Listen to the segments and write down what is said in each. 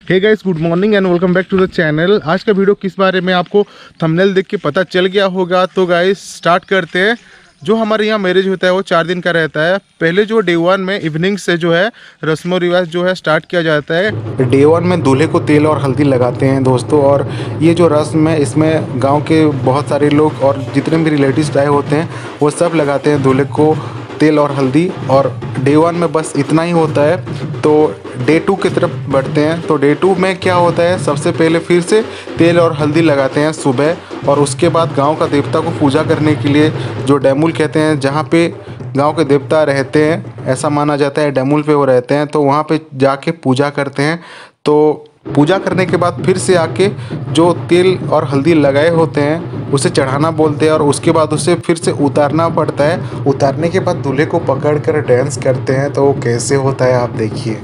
Hey guys, good morning and welcome back to the channel. आज का video किस बारे में आपको थंबनेल देख के पता चल गया होगा। तो गाइस स्टार्ट करते हैं। जो हमारे यहाँ मैरिज होता है वो 4 दिन का रहता है। पहले जो डे 1 में इवनिंग से जो है रस्मो रिवाज जो है स्टार्ट किया जाता है। डे 1 में दूल्हे को तेल और हल्दी लगाते हैं दोस्तों। और ये जो रस्म है इसमें गांव के बहुत सारे लोग और जितने भी रिलेटिव्स आए होते हैं वो सब लगाते हैं दूल्हे को तेल और हल्दी। और डे 1 में बस इतना ही होता है। तो डे 2 की तरफ बढ़ते हैं। तो डे 2 में क्या होता है, सबसे पहले फिर से तेल और हल्दी लगाते हैं सुबह। और उसके बाद गांव का देवता को पूजा करने के लिए जो डेमुल कहते हैं, जहाँ पे गांव के देवता रहते हैं, ऐसा माना जाता है डेमुल पे वो रहते हैं, तो वहाँ पे जाके पूजा करते हैं। तो पूजा करने के बाद फिर से आके जो तेल और हल्दी लगाए होते हैं उसे चढ़ाना बोलते हैं। और उसके बाद उसे फिर से उतारना पड़ता है। उतारने के बाद दूल्हे को पकड़ कर डांस करते हैं। तो वो कैसे होता है आप देखिए।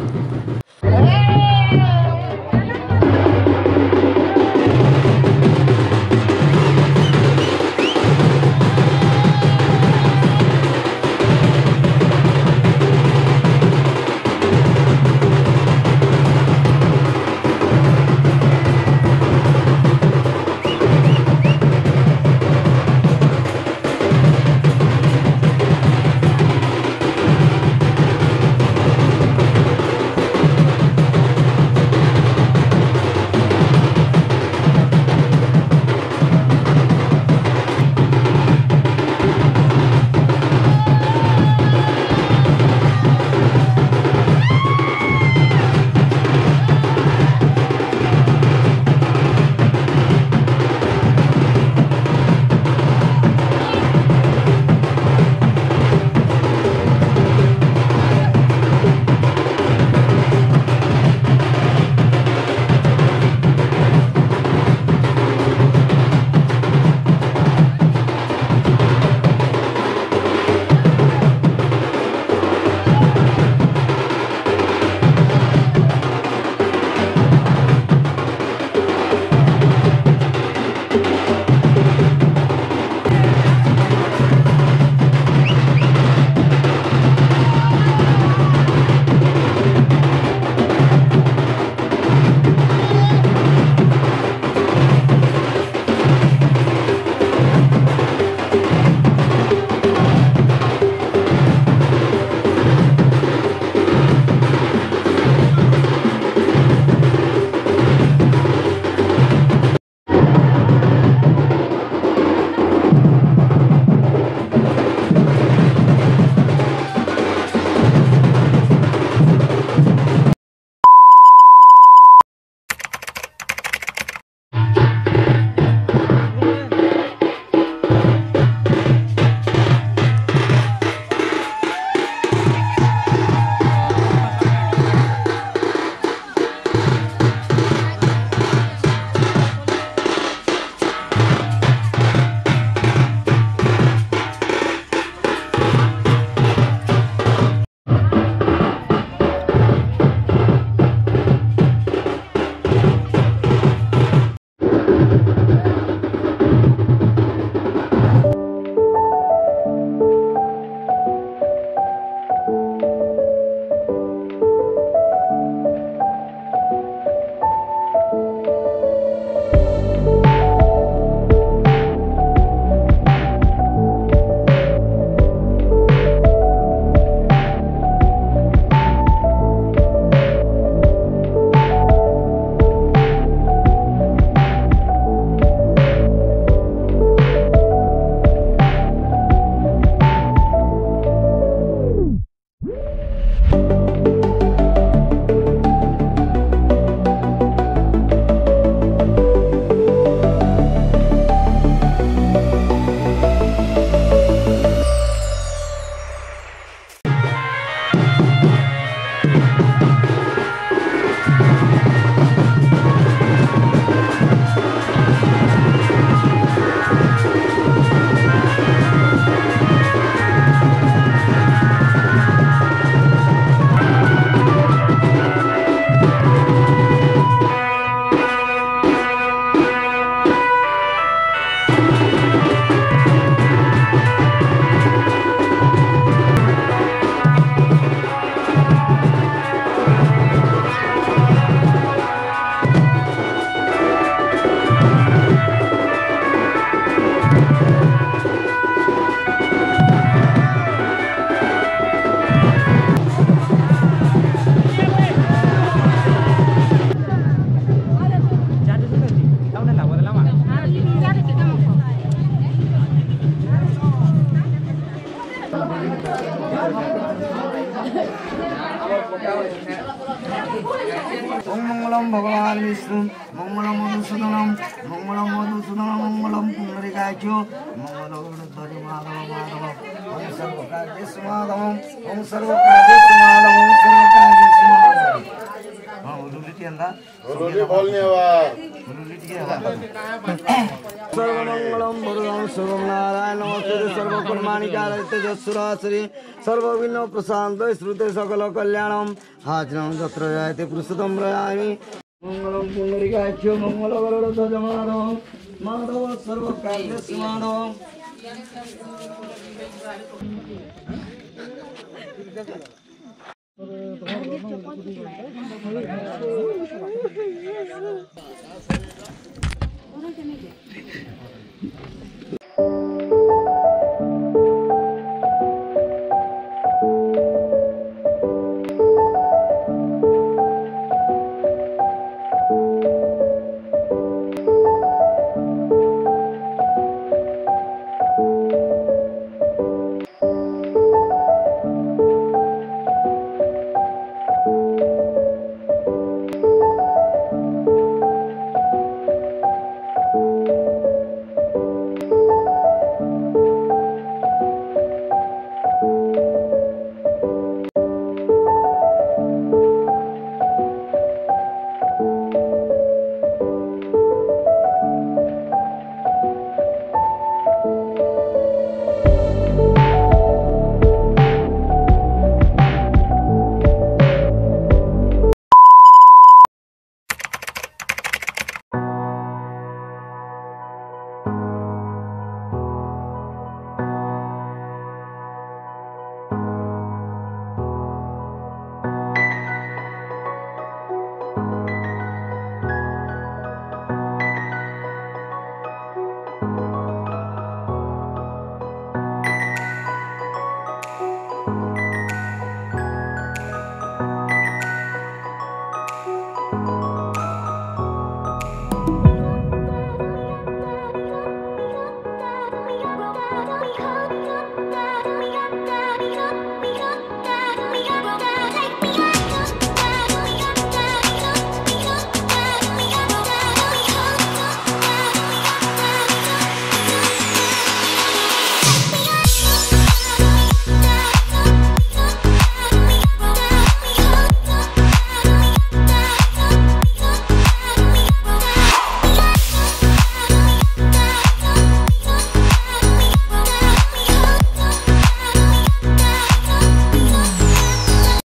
ओम मंगलम भगवान विष्णु मंगलम मधुसूदनम मंगलम पुंडरीकाक्षो मंगलम ध्वज माधव माधव ओम सर्वकार्येषु माधव ओम सर्वकार्येषु माधव ओम सर्वकार्येषु माधव। हां उलुलिटी अंदा उलुलिटी बोलने आवाज उलुलिटी के आवाज। सर्वमंगलम भगवान सर्वम नारायण नमस्ते सर्वकर्माणि कारयते जसुराश्री सर्वविघ्न प्रशांत श्रुते सकल कल्याणम हाजरं तत्र जायते पुरुषोत्तम रयामि मंगलम पुंडरीकाक्षो मंगलम ध्वज माधव माधव सर्वकार्येषु माधव।